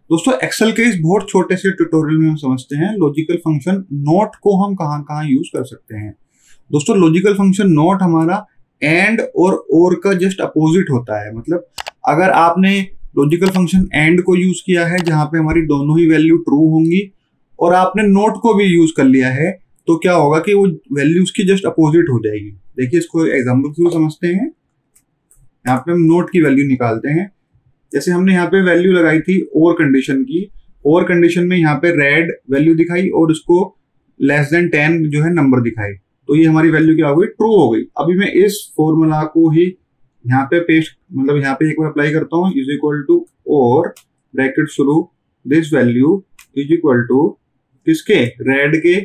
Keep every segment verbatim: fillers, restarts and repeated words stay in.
दोस्तों एक्सेल के इस बहुत छोटे से ट्यूटोरियल में हम समझते हैं लॉजिकल फंक्शन नॉट को हम कहां कहां यूज कर सकते हैं। दोस्तों लॉजिकल फंक्शन नॉट हमारा एंड और और का जस्ट अपोजिट होता है। मतलब अगर आपने लॉजिकल फंक्शन एंड को यूज किया है जहां पे हमारी दोनों ही वैल्यू ट्रू होंगी और आपने नॉट को भी यूज कर लिया है तो क्या होगा कि वो वैल्यू उसकी जस्ट अपोजिट हो जाएगी। देखिए इसको एग्जांपल थ्रू समझते हैं। यहाँ पे हम नॉट की वैल्यू निकालते हैं। जैसे हमने यहाँ पे वैल्यू लगाई थी और कंडीशन की, और कंडीशन में यहाँ पे रेड वैल्यू दिखाई और उसको लेस देन टेन जो है नंबर दिखाई, तो ये हमारी वैल्यू क्या हो गई, ट्रू हो गई। अभी मैं इस फॉर्मूला को ही यहाँ पे पेस्ट मतलब यहाँ पे एक बार अप्लाई करता हूँ, इज इक्वल टू और ब्रैकेट शुरू this value is equal to किसके, रेड के,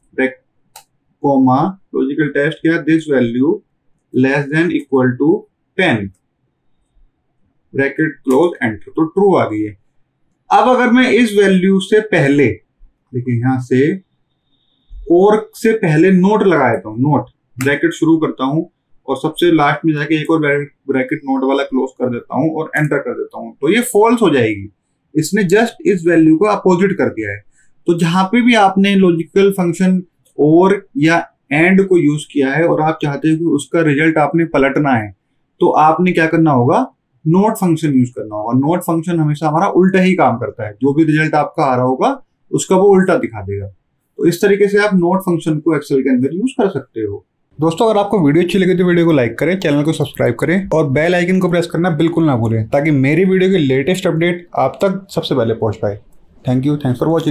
कोमा लॉजिकल टेस्ट क्या, this value less than equal to ten bracket close enter, तो ट्रू आ गई है। अब अगर मैं इस वैल्यू से पहले देखिए यहां से और से पहले नोट लगा देता हूं, नोट ब्रैकेट शुरू करता हूं और सबसे लास्ट में जाके एक और ब्रैकेट नोट वाला क्लोज कर देता हूं और एंटर कर देता हूं, तो ये फॉल्स हो जाएगी। इसने जस्ट इस वैल्यू को अपोजिट कर दिया है। तो जहां पे भी आपने लॉजिकल फंक्शन और या एंड को यूज किया है और आप चाहते हो कि उसका रिजल्ट आपने पलटना है, तो आपने क्या करना होगा, नोट फंक्शन यूज करना होगा। नोट फंक्शन हमेशा हमारा उल्टा ही काम करता है, जो भी रिजल्ट आपका आ रहा होगा उसका वो उल्टा दिखा देगा। तो इस तरीके से आप नोट फंक्शन को एक्सेल के अंदर यूज कर सकते हो। दोस्तों अगर आपको वीडियो अच्छी लगे तो वीडियो को लाइक करें, चैनल को सब्सक्राइब करें और बेल आइकन को प्रेस करना बिल्कुल ना भूलें ताकि मेरी वीडियो की लेटेस्ट अपडेट आप तक सबसे पहले पहुंच पाए। Thank you, thanks for watching.